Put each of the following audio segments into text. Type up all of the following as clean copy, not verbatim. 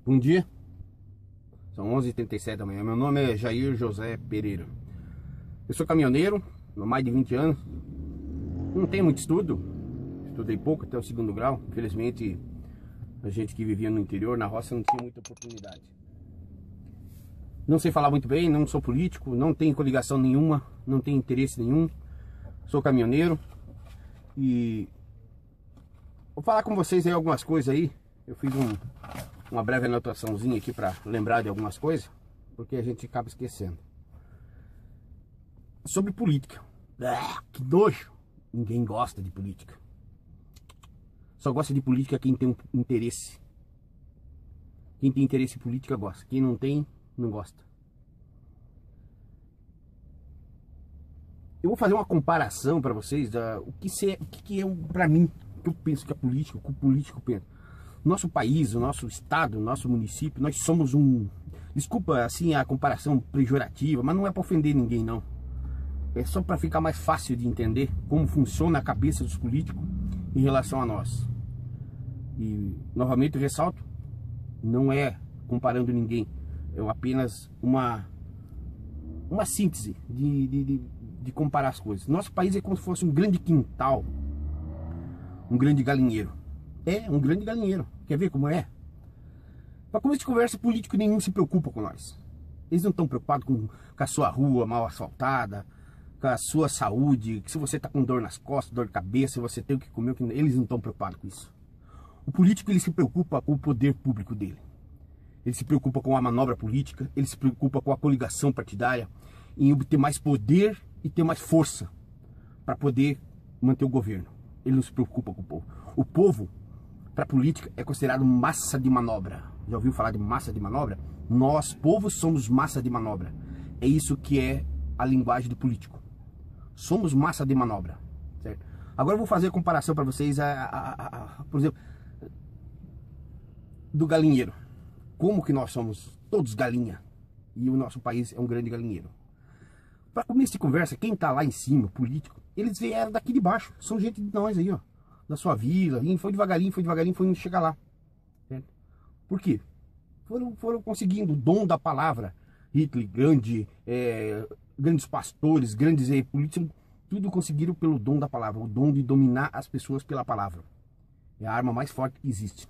Bom dia, são 11h37 da manhã. Meu nome é Jair José Pereira. Eu sou caminhoneiro há mais de 20 anos. Não tenho muito estudo, estudei pouco até o 2º grau. Infelizmente, a gente que vivia no interior, na roça, não tinha muita oportunidade. Não sei falar muito bem, não sou político, não tenho coligação nenhuma, não tenho interesse nenhum. Sou caminhoneiro e vou falar com vocês aí algumas coisas aí. Eu fiz uma breve anotaçãozinha aqui para lembrar de algumas coisas, porque a gente acaba esquecendo. Sobre política. Que nojo! Ninguém gosta de política. Só gosta de política quem tem um interesse. Quem tem interesse em política gosta. Quem não tem, não gosta. Eu vou fazer uma comparação para vocês o que é para mim, que eu penso que é política, o que o político pensa. Nosso país, o nosso estado, o nosso município, nós somos desculpa assim a comparação pejorativa, mas não é para ofender ninguém não. É só para ficar mais fácil de entender como funciona a cabeça dos políticos em relação a nós. E novamente eu ressalto, não é comparando ninguém, é apenas uma síntese de comparar as coisas. Nosso país é como se fosse um grande quintal, um grande galinheiro. É um grande galinheiro. Quer ver como é? Para começo de conversa, político nenhum se preocupa com nós. Eles não estão preocupados com a sua rua mal asfaltada, com a sua saúde, que se você está com dor nas costas, dor de cabeça, se você tem o que comer, eles não estão preocupados com isso. O político, ele se preocupa com o poder público dele. Ele se preocupa com a manobra política, ele se preocupa com a coligação partidária, em obter mais poder e ter mais força para poder manter o governo. Ele não se preocupa com o povo. O povo, para a política, é considerado massa de manobra. Já ouviu falar de massa de manobra? Nós, povos, somos massa de manobra. É isso que é a linguagem do político. Somos massa de manobra, certo? Agora eu vou fazer a comparação para vocês, por exemplo, do galinheiro. Como que nós somos todos galinha e o nosso país é um grande galinheiro. Para começo de conversa, quem está lá em cima, político, eles vieram daqui de baixo. São gente de nós aí, ó, da sua vila. Foi devagarinho, foi indo chegar lá. Certo? Por quê? Foram conseguindo o dom da palavra. Hitler, grandes pastores, grandes políticos, tudo conseguiram pelo dom da palavra. O dom de dominar as pessoas pela palavra. É a arma mais forte que existe.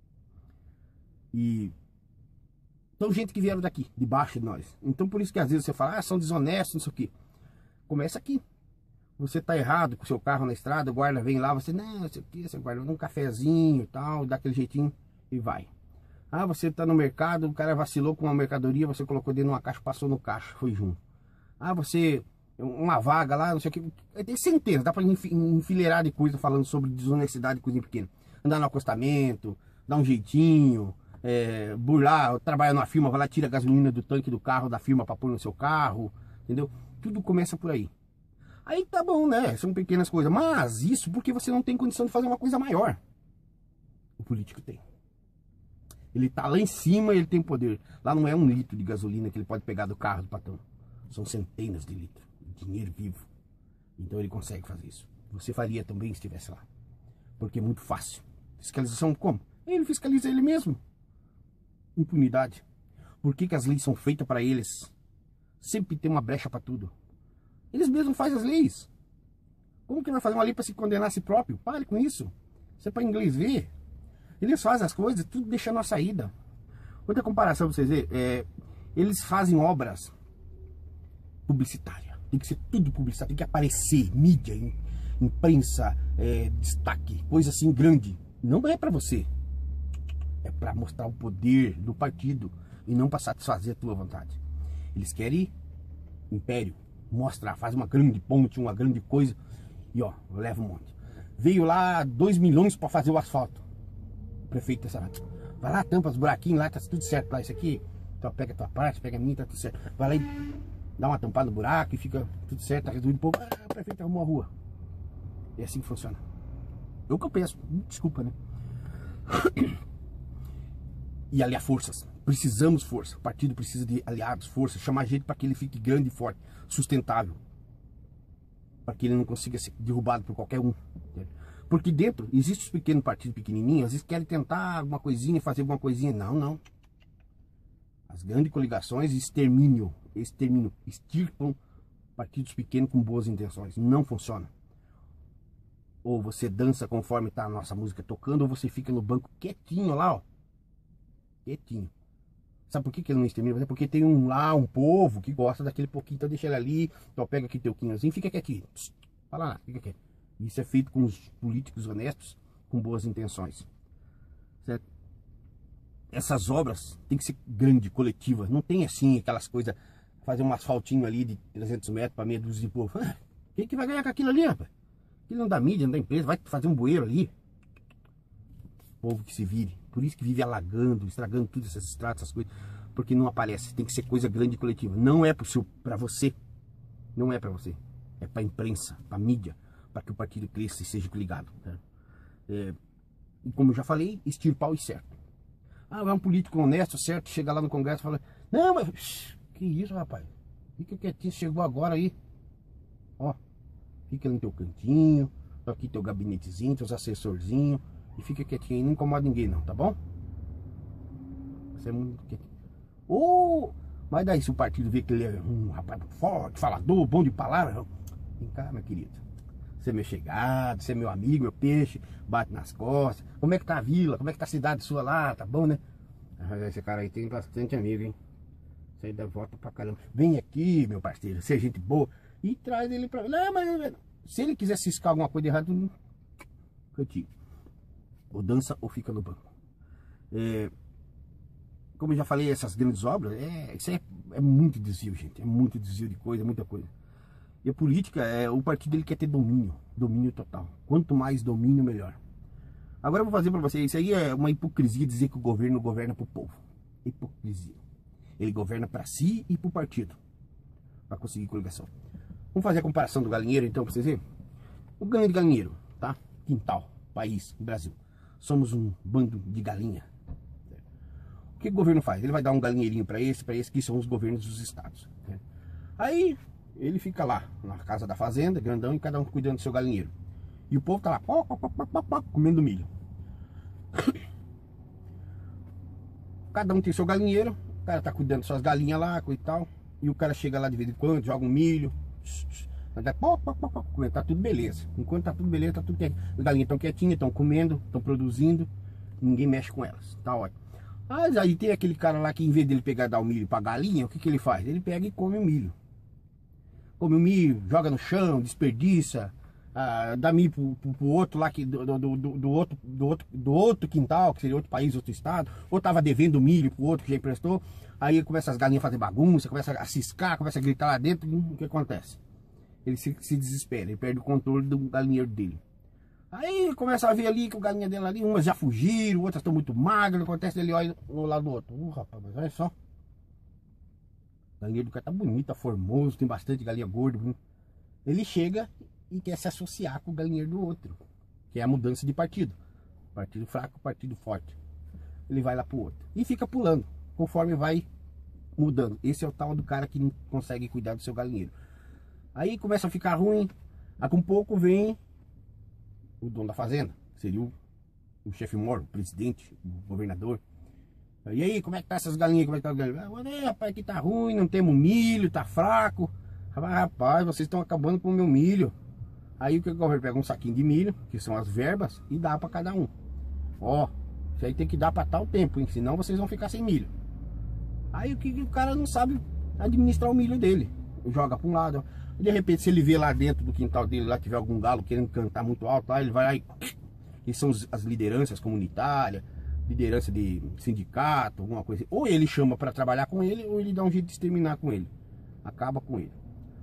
Então, gente que vieram daqui, debaixo de nós. Então, por isso que às vezes você fala, são desonestos, não sei o quê. Começa aqui. Você tá errado com o seu carro na estrada, o guarda vem lá, você, não sei o quê, você guarda um cafezinho e tal, dá aquele jeitinho e vai. Você tá no mercado, o cara vacilou com uma mercadoria, você colocou dentro de uma caixa, passou no caixa, foi junto. Você, uma vaga lá, não sei o quê. Tem centenas, dá pra enfileirar de coisa falando sobre desonestidade de coisinha pequena. Andar no acostamento, dar um jeitinho, burlar, trabalhar numa firma, vai lá, tira a gasolina do tanque do carro da firma para pôr no seu carro, entendeu? Tudo começa por aí. Aí tá bom, né? São pequenas coisas, mas isso porque você não tem condição de fazer uma coisa maior. O político tem. Ele tá lá em cima, ele tem poder. Lá não é 1 litro de gasolina que ele pode pegar do carro do patrão. São centenas de litros, dinheiro vivo. Então ele consegue fazer isso. Você faria também se estivesse lá. Porque é muito fácil. Fiscalização como? Ele fiscaliza ele mesmo. Impunidade. Por que as leis são feitas para eles? Sempre tem uma brecha para tudo. Eles mesmos fazem as leis. Como que vai fazer uma lei para se condenar a si próprio? Pare com isso. Isso é para inglês ver. Eles fazem as coisas, tudo deixando a saída. Outra comparação para vocês verem, eles fazem obras publicitárias. Tem que ser tudo publicitário, tem que aparecer, mídia, imprensa, destaque, coisa assim grande. Não é para você. É para mostrar o poder do partido e não para satisfazer a tua vontade. Eles querem império, mostrar, faz uma grande ponte, uma grande coisa e ó, leva um monte. Veio lá 2 milhões para fazer o asfalto. O prefeito vai lá, tampa os buraquinhos lá, tá tudo certo lá, isso aqui. Então pega a tua parte, pega a minha, tá tudo certo. Vai lá e dá uma tampada no buraco e fica tudo certo, tá resolvido. Pô, o prefeito arrumou a rua. É assim que funciona. É o que eu penso, desculpa, né? E aliar forças. Precisamos força. O partido precisa de aliados, força. Chamar gente para que ele fique grande e forte, sustentável. Para que ele não consiga ser derrubado por qualquer um. Porque dentro, existem os pequenos partidos pequenininhos, às vezes querem tentar alguma coisinha, fazer alguma coisinha. Não, não. As grandes coligações exterminam, extirpam partidos pequenos com boas intenções. Não funciona. Ou você dança conforme tá a nossa música tocando, ou você fica no banco quietinho lá, ó. Quietinho. Sabe por que ele não extermina? Porque tem um povo que gosta daquele pouquinho, então deixa ele ali, então pega aqui teu quinhozinho, fica quietinho. Fala nada, fica quieto. Isso é feito com os políticos honestos, com boas intenções. Certo? Essas obras tem que ser grande, coletiva. Não tem assim aquelas coisas, fazer um asfaltinho ali de 300 metros para meia dúzia de povo. Quem que vai ganhar com aquilo ali, rapaz? Aquilo não dá mídia, não dá empresa, vai fazer um bueiro ali. Povo que se vire. Por isso que vive alagando, estragando tudo, essas estradas, essas coisas. Porque não aparece. Tem que ser coisa grande e coletiva. Não é para você. Não é para você. É para a imprensa, para a mídia, para que o partido cresça e seja ligado. Né? E como eu já falei, extirpar o certo. Ah, é um político honesto, certo? Chega lá no Congresso e fala: não, mas que isso, rapaz? Fica quietinho, chegou agora aí. Ó, fica no teu cantinho, aqui teu gabinetezinho, teus assessorzinhos. E fica quietinho aí, não incomoda ninguém não, tá bom? Você é muito quietinho. Mas daí se o partido vê que ele é um rapaz forte, falador, bom de palavra, vem cá, meu querido. Você é meu chegado, você é meu amigo, meu peixe, bate nas costas. Como é que tá a vila? Como é que tá a cidade sua lá? Tá bom, né? Esse cara aí tem bastante amigo, hein? Isso aí dá volta pra caramba. Vem aqui, meu parceiro, você é gente boa. E traz ele pra... Não, mas se ele quiser ciscar alguma coisa errada, cantinho. Ou dança ou fica no banco. Como eu já falei, essas grandes obras, isso é muito desvio, gente. É muito desvio de coisa, muita coisa. E a política, o partido ele quer ter domínio. Domínio total. Quanto mais domínio, melhor. Agora eu vou fazer para vocês. Isso aí é uma hipocrisia dizer que o governo governa para o povo. Hipocrisia. Ele governa para si e para o partido. Para conseguir coligação. Vamos fazer a comparação do galinheiro então para vocês verem. O grande galinheiro, tá? Quintal, país, Brasil. Somos um bando de galinha. O que o governo faz? Ele vai dar um galinheirinho para esse, que são os governos dos estados. Aí ele fica lá, na casa da fazenda, grandão, e cada um cuidando do seu galinheiro. E o povo tá lá, comendo milho. Cada um tem seu galinheiro, o cara tá cuidando das suas galinhas lá, e tal. E o cara chega lá de vez em quando, joga um milho. Tá tudo beleza. Enquanto tá tudo beleza, tá tudo quietinho. As galinhas estão quietinhas, estão comendo, estão produzindo. Ninguém mexe com elas, tá ótimo. Mas aí tem aquele cara lá que em vez dele pegar e dar o milho pra galinha, o que que ele faz? Ele pega e come o milho. Come o milho, joga no chão, desperdiça, dá milho pro outro lá, do outro quintal, que seria outro país, outro estado, ou tava devendo milho pro outro que já emprestou. Aí começa as galinhas a fazer bagunça, começa a ciscar, começa a gritar lá dentro. O que acontece? Ele se desespera, ele perde o controle do galinheiro dele. Aí começa a ver ali que o galinha dele ali, umas já fugiram, outras estão muito magras. Acontece, ele olha um lado do outro. Rapaz, mas olha só. O galinheiro do cara tá bonito, tá formoso, tem bastante galinha gorda. Ele chega e quer se associar com o galinheiro do outro, que é a mudança de partido. Partido fraco, partido forte. Ele vai lá pro outro e fica pulando, conforme vai mudando. Esse é o tal do cara que não consegue cuidar do seu galinheiro. Aí começa a ficar ruim. Aí com pouco vem o dono da fazenda, seria o chefe mor, o presidente, o governador. E aí, como é que tá essas galinhas? Como é que tá as galinhas? Rapaz, aqui tá ruim, não temos milho, tá fraco. Rapaz, vocês estão acabando com o meu milho. Aí o que o governo pega? Um saquinho de milho, que são as verbas, e dá para cada um. Ó, isso aí tem que dar para tal tempo, hein? Senão vocês vão ficar sem milho. Aí o cara não sabe administrar o milho dele. Joga para um lado. De repente, se ele vê lá dentro do quintal dele, lá tiver algum galo querendo cantar muito alto, lá ele vai lá e são as lideranças comunitárias, liderança de sindicato, alguma coisa. Ou ele chama para trabalhar com ele, ou ele dá um jeito de exterminar com ele. Acaba com ele.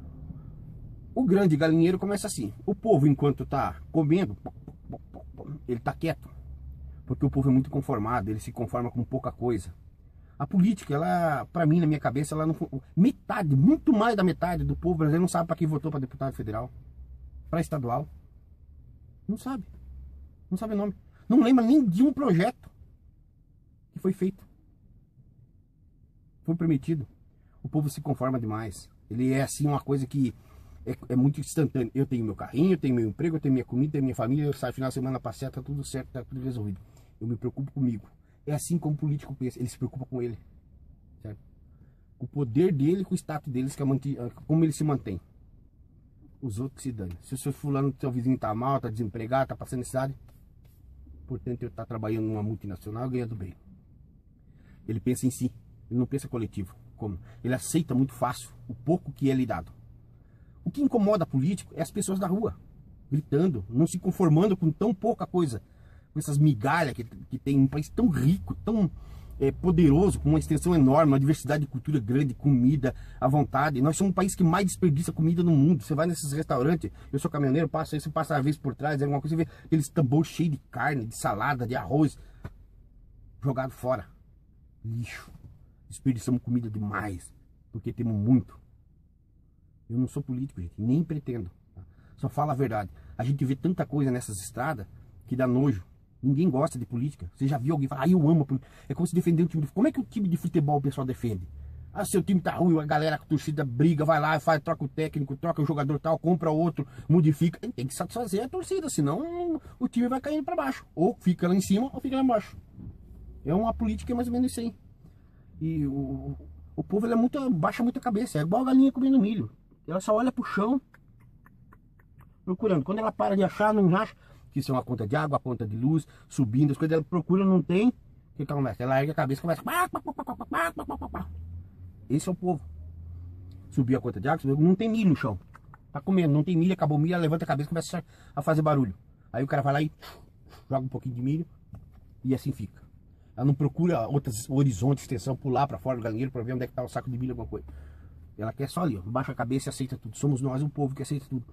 O grande galinheiro começa assim. O povo, enquanto tá comendo, ele tá quieto. Porque o povo é muito conformado, ele se conforma com pouca coisa. A política, ela, pra mim, na minha cabeça, ela não... Metade, muito mais da metade do povo brasileiro não sabe para quem votou para deputado federal, para estadual. Não sabe. Não sabe o nome. Não lembra nem de um projeto que foi feito. Foi permitido. O povo se conforma demais. Ele é assim uma coisa que é muito instantânea. Eu tenho meu carrinho, eu tenho meu emprego, eu tenho minha comida, eu tenho minha família, eu saio final de semana passear, tá tudo certo, tá tudo resolvido. Eu me preocupo comigo. É assim como o político pensa, ele se preocupa com ele. Certo? Com o poder dele, com o status deles, como ele se mantém. Os outros se dane. Se o seu fulano, seu vizinho tá mal, tá desempregado, tá passando necessidade, portanto ele tá trabalhando numa multinacional ganhando bem. Ele pensa em si, ele não pensa coletivo. Como? Ele aceita muito fácil o pouco que é lhe dado. O que incomoda político é as pessoas da rua, gritando, não se conformando com tão pouca coisa, com essas migalhas que tem um país tão rico, tão poderoso, com uma extensão enorme, uma diversidade de cultura grande, comida à vontade. Nós somos um país que mais desperdiça comida no mundo. Você vai nesses restaurantes, eu sou caminhoneiro, passo aí, você passa uma vez por trás, alguma coisa, você vê aqueles tambor cheios de carne, de salada, de arroz, jogado fora. Lixo. Desperdiçamos comida demais, porque temos muito. Eu não sou político, gente, nem pretendo. Tá? Só falo a verdade. A gente vê tanta coisa nessas estradas que dá nojo. Ninguém gosta de política. Você já viu alguém falar, eu amo a política. É como se defender um time de... Como é que o time de futebol o pessoal defende? Ah, seu time tá ruim, a galera, a torcida briga, vai lá, faz, troca o técnico, troca o jogador tal, compra outro, modifica. Tem que satisfazer a torcida, senão o time vai caindo para baixo. Ou fica lá em cima, ou fica lá embaixo. É uma política mais ou menos isso aí. E o povo, ele baixa muito a cabeça. É igual a galinha comendo milho. Ela só olha pro chão, procurando. Quando ela para de achar, não acha. Que isso é uma conta de água, a conta de luz, subindo, as coisas ela procura, não tem. O que ela começa? Ela ergue a cabeça e começa. Esse é o povo. Subiu a conta de água, subiu, não tem milho no chão. Tá comendo, não tem milho, acabou o milho, ela levanta a cabeça e começa a fazer barulho. Aí o cara vai lá e joga um pouquinho de milho e assim fica. Ela não procura outros horizontes, extensão, pular para fora do galinheiro para ver onde é que tá o saco de milho, alguma coisa. Ela quer só ali, ó, baixa a cabeça e aceita tudo. Somos nós, o povo que aceita tudo.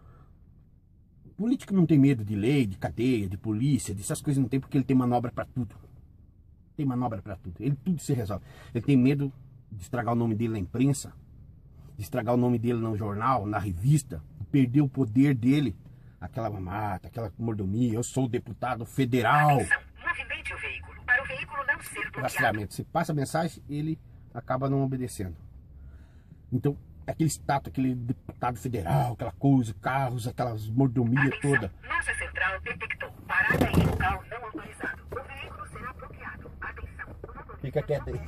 O político não tem medo de lei, de cadeia, de polícia, dessas coisas não tem, porque ele tem manobra para tudo. Tem manobra para tudo. Ele tudo se resolve. Ele tem medo de estragar o nome dele na imprensa, de estragar o nome dele no jornal, na revista, de perder o poder dele. Aquela mamata, aquela mordomia, eu sou deputado federal. Atenção, movimente o veículo, para o veículo não ser bloqueado. Rastreamento. Você passa a mensagem, ele acaba não obedecendo. Então, aquele status, aquele deputado federal, aquela coisa, carros, aquelas mordomias toda. Nossa central detectou parada em local não autorizado. O veículo será bloqueado. Atenção, o motorista Fica quieto aí.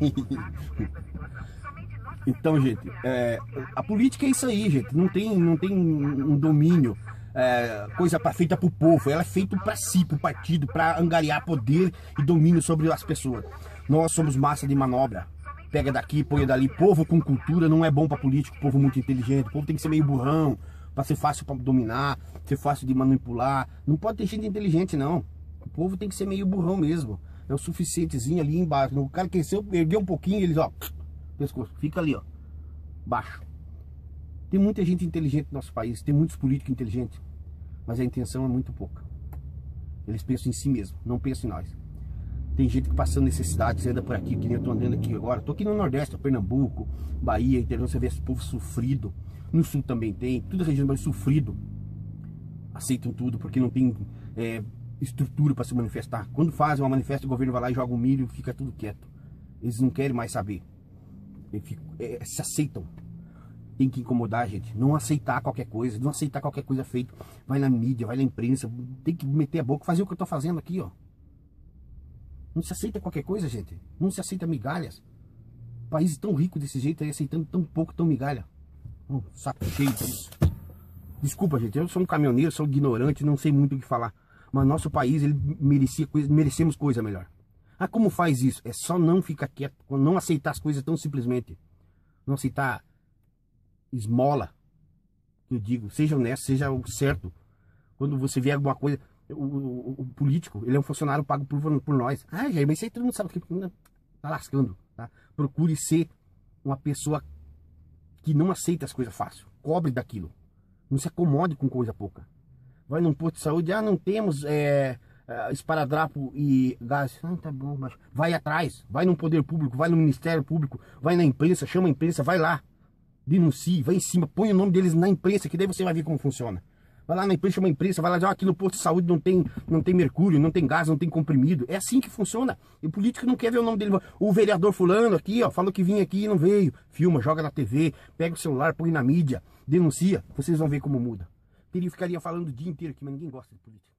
somente nossa Então, gente, a política é isso aí, gente. Não tem um domínio, coisa feita pro povo. Ela é feita para si, pro partido, para angariar poder e domínio sobre as pessoas. Nós somos massa de manobra. Pega daqui, põe dali. Povo com cultura não é bom para político. Povo muito inteligente. O povo tem que ser meio burrão, para ser fácil para dominar, ser fácil de manipular. Não pode ter gente inteligente, não. O povo tem que ser meio burrão mesmo. É o suficientezinho ali embaixo. O cara cresceu, ergueu um pouquinho, eles, ó, pescoço, fica ali, ó, baixo. Tem muita gente inteligente no nosso país, tem muitos políticos inteligentes, mas a intenção é muito pouca. Eles pensam em si mesmo, não pensam em nós. Tem gente que passando necessidade, você anda por aqui, que nem eu tô andando aqui agora. Tô aqui no Nordeste, Pernambuco, Bahia, interior, você vê esse povo sofrido. No Sul também tem, toda a região do Brasil sofrido. Aceitam tudo porque não tem estrutura para se manifestar. Quando fazem uma manifesta, o governo vai lá e joga um milho e fica tudo quieto. Eles não querem mais saber. Se aceitam. Tem que incomodar, gente. Não aceitar qualquer coisa, não aceitar qualquer coisa feita. Vai na mídia, vai na imprensa, tem que meter a boca, fazer o que eu tô fazendo aqui, ó. Não se aceita qualquer coisa, gente. Não se aceita migalhas. País tão rico desse jeito aí, aceitando tão pouco, tão migalha. Saco cheio disso. Desculpa, gente. Eu sou um caminhoneiro, sou ignorante, não sei muito o que falar. Mas nosso país, ele merecemos coisa melhor. Ah, como faz isso? É só não ficar quieto, não aceitar as coisas tão simplesmente. Não aceitar esmola. Eu digo, seja honesto, seja o certo. Quando você vê alguma coisa... O político, ele é um funcionário pago por nós. Ah, Jair, mas isso aí todo mundo sabe que tá lascando, tá? Procure ser uma pessoa que não aceita as coisas fácil. Cobre daquilo. Não se acomode com coisa pouca. Vai num posto de saúde, não temos esparadrapo e gás. Tá bom, mas vai atrás. Vai no poder público, vai no Ministério Público, vai na imprensa, chama a imprensa, vai lá. Denuncie, vai em cima, põe o nome deles na imprensa, que daí você vai ver como funciona. Vai lá na imprensa, chama a imprensa, vai lá dizer, aqui no posto de saúde não tem mercúrio, não tem gás, não tem comprimido. É assim que funciona. E o político não quer ver o nome dele. O vereador fulano aqui, ó, falou que vinha aqui e não veio. Filma, joga na TV, pega o celular, põe na mídia, denuncia. Vocês vão ver como muda. Ficaria falando o dia inteiro aqui, mas ninguém gosta de política.